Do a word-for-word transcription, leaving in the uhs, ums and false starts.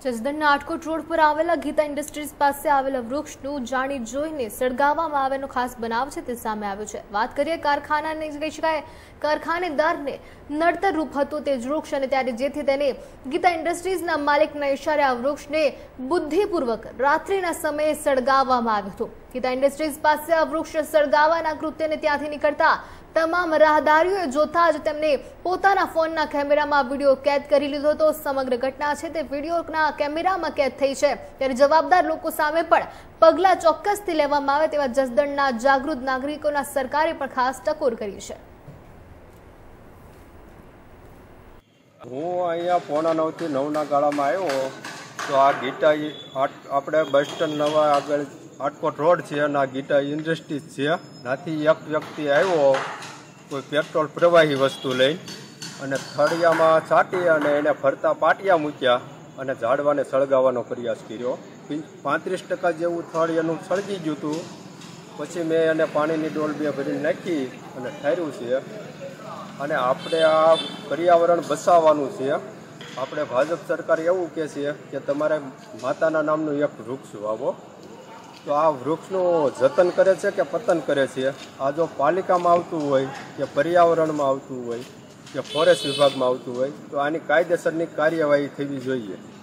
જસદણના Atkot road પર આવેલા Gita industries પાસે આવેલા વૃક્ષનું જાણી જોઈને સળગાવવામાં આવેલો ખાસ બનાવ છે તે સામે આવ્યો છે। વાત કરીએ કારખાનાની, કહી શકાય કારખાનેદારને નડતર રૂપ હતું તે જ વૃક્ષ, અને ત્યારે જેથી તેને ગીતા ઇન્ડસ્ટ્રીઝના માલિકના ઇશારે આ વૃક્ષને બુદ્ધિપૂર્વક રાત્રિના સમયે સળગાવવામાં આવ્યું હતું। ગીતા ઇન્ડસ્ટ્રીઝ પાસે આ વૃક્ષ સળગાવવાના કૃત્યને ત્યાંથી નીકળતા તમામ રાહદારીઓએ જોતા જ તેમને પોતાના ફોનના કેમેરામાં વિડીયો કેદ કરી લીધો હતો। સમગ્ર ઘટના છે તે વિડીયોના કેમેરામાં કેદ થઈ છે, ત્યારે જવાબદાર લોકો સામે પણ પગલાં ચોક્કસથી લેવામાં આવે તેવા જસદણના જાગૃત નાગરિકોના સરકારે પણ ખાસ ટકોર કરી છે। હું અહીંયા પોણા નવ થી નવ ના ગાળામાં આવ્યો તો આ ગીતા આપણે બસ સ્ટેન્ડ નવા આગળ આટકોટ રોડ છે અને આ ગીતા ઇન્ડસ્ટ્રીઝ છે, ત્યાંથી એક વ્યક્તિ આવ્યો કોઈ પેટ્રોલ પ્રવાહી વસ્તુ લઈ અને થળિયામાં છાંટી અને એને ફરતા પાટિયા મૂક્યા અને ઝાડવાને સળગાવવાનો પ્રયાસ કર્યો। પાંત્રીસ ટકા જેવું થળ એનું સળગી ગયું હતું। પછી મેં એને પાણીની ડોલ બે ભરીને નાખી અને ઠાર્યું છે। અને આપણે આ પર્યાવરણ બચાવવાનું છે। આપણે ભાજપ સરકાર એવું કહે છે કે તમારે માતાના નામનું એક વૃક્ષ વાવો, તો આ વૃક્ષનું જતન કરે છે કે પતન કરે છે? આ જો પાલિકામાં આવતું હોય કે પર્યાવરણમાં આવતું હોય કે ફોરેસ્ટ વિભાગમાં આવતું હોય તો આની કાયદેસરની કાર્યવાહી થવી જોઈએ।